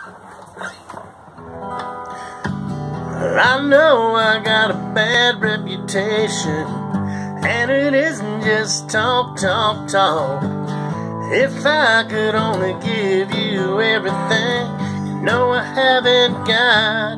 I know I got a bad reputation, and it isn't just talk, talk, talk. If I could only give you everything you know I haven't got,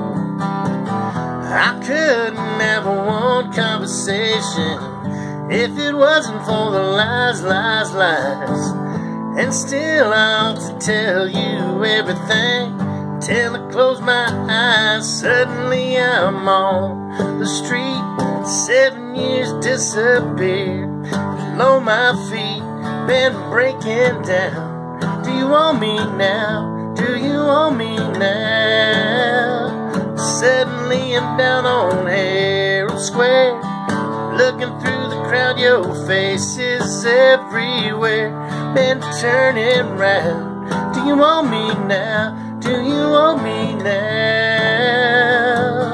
I couldn't have one conversation if it wasn't for the lies, lies, lies. And still I ought to tell you everything till I close my eyes. Suddenly I'm on the street, 7 years disappeared. Below my feet, been breaking down. Do you want me now? Do you want me now? Suddenly I'm down on Herald Square, looking through the crowd, your face is everywhere. Been turning round. Do you want me now? Do you want me now?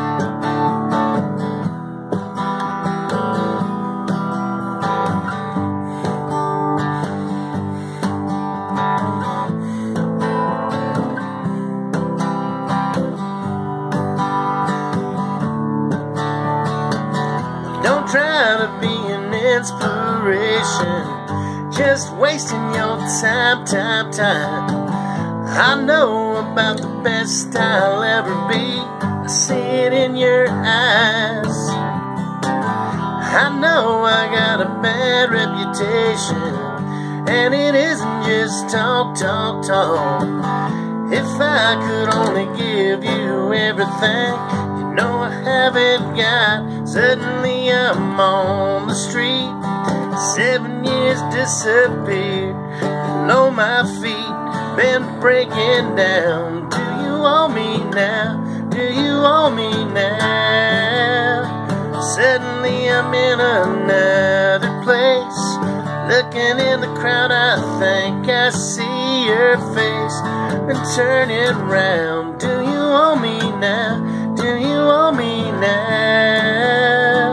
Don't try to be an inspiration, just wasting your time, time, time. I know about the best I'll ever be, I see it in your eyes. I know I got a bad reputation, and it isn't just talk, talk, talk. If I could only give you everything you know I haven't got. Suddenly I'm on the street, 7 years disappeared. Below my feet, been breaking down. Do you want me now? Do you want me now? Suddenly I'm in another place, looking in the crowd, I think I see your face. Been turning round. Do you want me now? Do you want me now?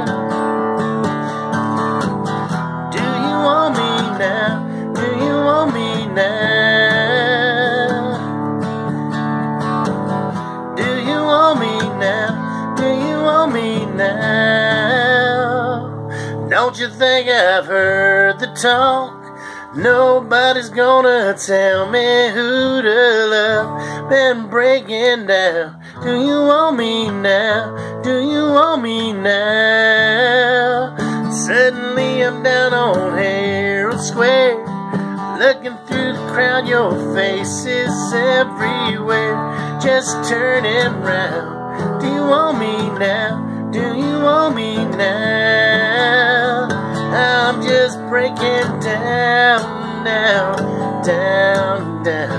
Do you want me now? Do you want me now? Do you want me now? Do you want me now? Don't you think I've heard the talk? Nobody's gonna tell me who to love. Been breaking down. Do you want me now? Do you want me now? Suddenly I'm down on Herald Square, looking through the crowd, your face is everywhere. Just turning round. Do you want me now? Do you want me now? I'm just breaking down now, down, down.